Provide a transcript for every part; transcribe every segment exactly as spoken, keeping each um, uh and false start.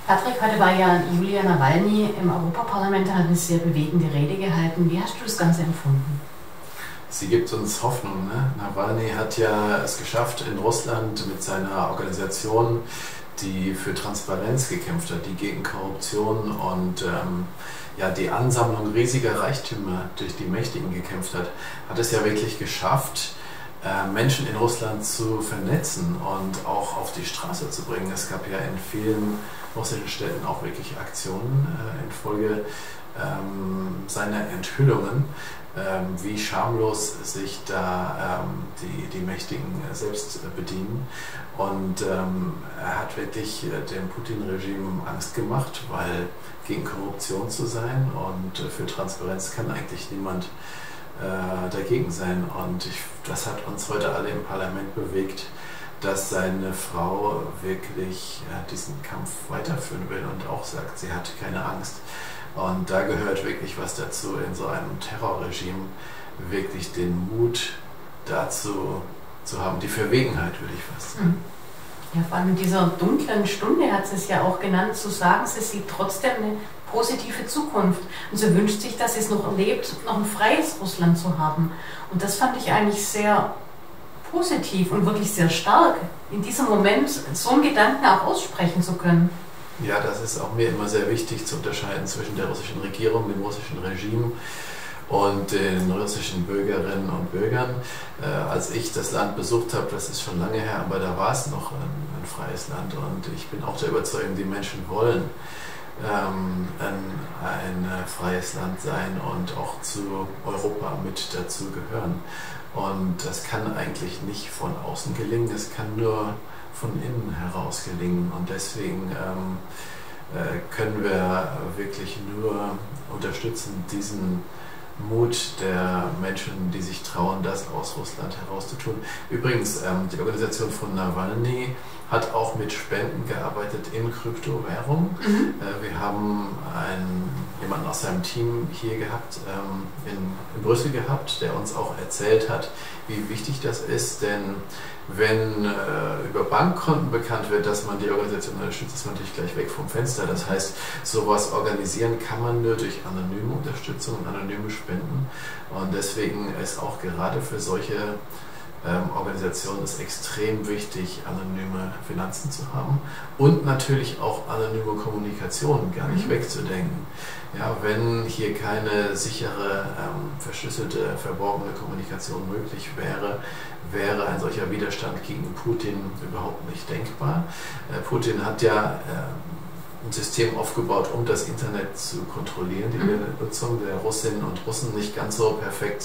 Patrick, heute war ja Julia Nawalny im Europaparlament, hat eine sehr bewegende Rede gehalten. Wie hast du das Ganze empfunden? Sie gibt uns Hoffnung. Ne? Nawalny hat ja es geschafft, in Russland mit seiner Organisation, die für Transparenz gekämpft hat, die gegen Korruption und ähm, ja, die Ansammlung riesiger Reichtümer durch die Mächtigen gekämpft hat, hat es ja wirklich geschafft, äh, Menschen in Russland zu vernetzen und auch auf die Straße zu bringen. Es gab ja in vielen russischen Städten auch wirklich Aktionen äh, infolge ähm, seiner Enthüllungen, ähm, wie schamlos sich da ähm, die, die Mächtigen selbst äh, bedienen. Und ähm, er hat wirklich äh, dem Putin-Regime Angst gemacht, weil gegen Korruption zu sein und äh, für Transparenz kann eigentlich niemand äh, dagegen sein. Und ich, das hat uns heute alle im Parlament bewegt, dass seine Frau wirklich äh, diesen Kampf weiterführen will und auch sagt, sie hat keine Angst. Und da gehört wirklich was dazu, in so einem Terrorregime wirklich den Mut dazu zu haben, die Verwegenheit, würde ich fast sagen. Ja, vor allem in dieser dunklen Stunde hat sie es ja auch genannt, zu sagen, sie sieht trotzdem eine positive Zukunft. Und sie wünscht sich, dass sie es noch erlebt, noch ein freies Russland zu haben. Und das fand ich eigentlich sehr positiv und wirklich sehr stark, in diesem Moment so einen Gedanken auch aussprechen zu können. Ja, das ist auch mir immer sehr wichtig zu unterscheiden zwischen der russischen Regierung, dem russischen Regime und den russischen Bürgerinnen und Bürgern. Äh, als ich das Land besucht habe, das ist schon lange her, aber da war es noch ein, ein freies Land und ich bin auch der Überzeugung, die Menschen wollen ähm, ein, ein freies Land sein und auch zu Europa mit dazu gehören. Und das kann eigentlich nicht von außen gelingen, es kann nur von innen heraus gelingen und deswegen ähm, äh, können wir wirklich nur unterstützen, diesen Mut der Menschen, die sich trauen, das aus Russland heraus zu tun. Übrigens, ähm, die Organisation von Nawalny hat auch mit Spenden gearbeitet in Kryptowährung. Mhm. Äh, wir haben einen, jemanden aus seinem Team hier gehabt, ähm, in, in Brüssel gehabt, der uns auch erzählt hat, wie wichtig das ist, denn wenn äh, über Bankkonten bekannt wird, dass man die Organisation unterstützt, ist man natürlich gleich weg vom Fenster. Das heißt, sowas organisieren kann man nur durch anonyme Unterstützung und anonyme Spenden. Und deswegen ist auch gerade für solche ähm, Organisationen es extrem wichtig, anonyme Finanzen zu haben und natürlich auch anonyme Kommunikation gar nicht mhm. wegzudenken. Ja, wenn hier keine sichere, ähm, verschlüsselte, verborgene Kommunikation möglich wäre, wäre ein solcher Widerstand gegen Putin überhaupt nicht denkbar. Äh, Putin hat ja äh, ein System aufgebaut, um das Internet zu kontrollieren, die mhm. Nutzung der Russinnen und Russen nicht ganz so perfekt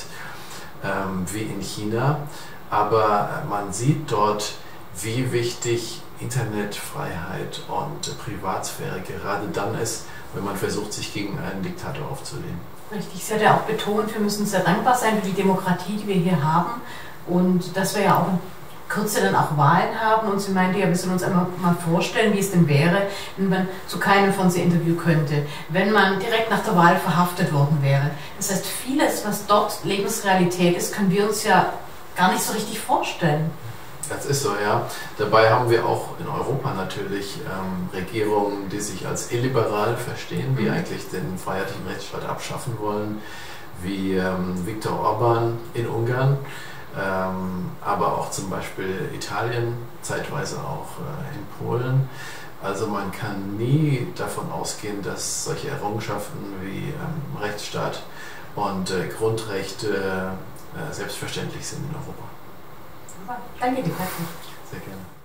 ähm, wie in China, aber äh, man sieht dort, wie wichtig Internetfreiheit und Privatsphäre gerade dann ist, wenn man versucht, sich gegen einen Diktator aufzulehnen. Richtig, sie hat ja auch betont, wir müssen sehr dankbar sein für die Demokratie, die wir hier haben und dass wir ja auch in Kürze dann auch Wahlen haben und sie meinte ja, wir sollen uns einmal mal vorstellen, wie es denn wäre, wenn man zu keinem Fernsehinterview könnte, wenn man direkt nach der Wahl verhaftet worden wäre. Das heißt, vieles, was dort Lebensrealität ist, können wir uns ja gar nicht so richtig vorstellen. Das ist so, ja. Dabei haben wir auch in Europa natürlich ähm, Regierungen, die sich als illiberal verstehen, die mhm. eigentlich den freiheitlichen Rechtsstaat abschaffen wollen, wie ähm, Viktor Orban in Ungarn, ähm, aber auch zum Beispiel Italien, zeitweise auch äh, in Polen. Also man kann nie davon ausgehen, dass solche Errungenschaften wie ähm, Rechtsstaat und äh, Grundrechte äh, selbstverständlich sind in Europa. Danke dir, Patrick. Sehr gerne.